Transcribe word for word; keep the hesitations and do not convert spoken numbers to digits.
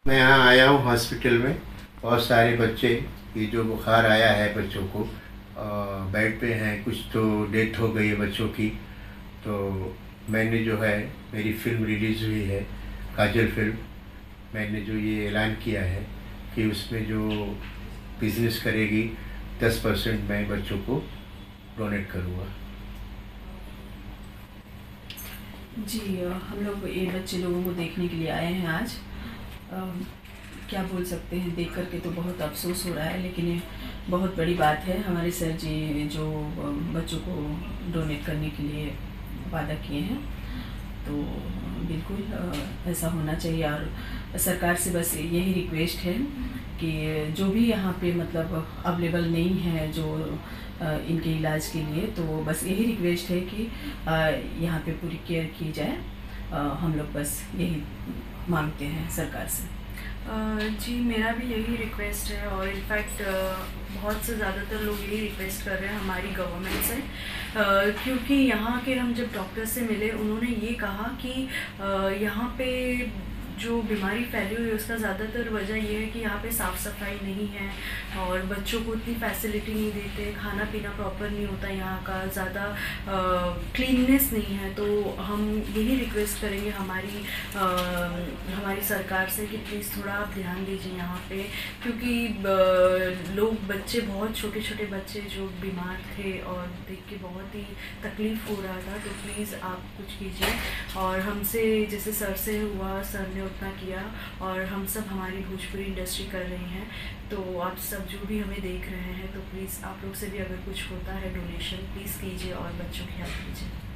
मैं यहाँ आया हूँ हॉस्पिटल में। बहुत सारे बच्चे, ये जो बुखार आया है बच्चों को, बेड पे हैं, कुछ तो डेथ हो गई है बच्चों की। तो मैंने जो है, मेरी फ़िल्म रिलीज़ हुई है, काजल फिल्म। मैंने जो ये ऐलान किया है कि उसमें जो बिज़नेस करेगी दस परसेंट मैं बच्चों को डोनेट करूँगा। जी, हम लोग ये बच्चे लोगों को देखने के लिए आए हैं आज। आ, क्या बोल सकते हैं, देख कर के तो बहुत अफसोस हो रहा है, लेकिन ये बहुत बड़ी बात है। हमारे सर जी जो बच्चों को डोनेट करने के लिए वादा किए हैं, तो बिल्कुल ऐसा होना चाहिए। और सरकार से बस यही रिक्वेस्ट है कि जो भी यहाँ पे मतलब अवेलेबल नहीं है जो इनके इलाज के लिए, तो बस यही रिक्वेस्ट है कि यहाँ पे पूरी केयर की जाए। हम लोग बस यही मांगते हैं सरकार से। जी, मेरा भी यही रिक्वेस्ट है, और इनफैक्ट बहुत से ज़्यादातर लोग यही रिक्वेस्ट कर रहे हैं हमारी गवर्नमेंट से, क्योंकि यहाँ के हम जब डॉक्टर से मिले, उन्होंने ये कहा कि यहाँ पे जो बीमारी फैली हुई है उसका ज़्यादातर वजह ये है कि यहाँ पे साफ़ सफाई नहीं है, और बच्चों को उतनी फैसिलिटी नहीं देते, खाना पीना प्रॉपर नहीं होता, यहाँ का ज़्यादा क्लीननेस नहीं है। तो हम यही रिक्वेस्ट करेंगे हमारी आ, हमारी सरकार से कि प्लीज़ थोड़ा आप ध्यान दीजिए यहाँ पे, क्योंकि लोग, बच्चे, बहुत छोटे छोटे बच्चे जो बीमार थे और देख के बहुत ही तकलीफ़ हो रहा था। तो प्लीज़ आप कुछ कीजिए, और हमसे जैसे सर से हुआ, सर ने उतना किया, और हम सब हमारी भोजपुरी इंडस्ट्री कर रही हैं। तो आप सब जो भी हमें देख रहे हैं, तो प्लीज़ आप लोग से भी अगर कुछ होता है डोनेशन, प्लीज़ कीजिए और बच्चों की हेल्प कीजिए।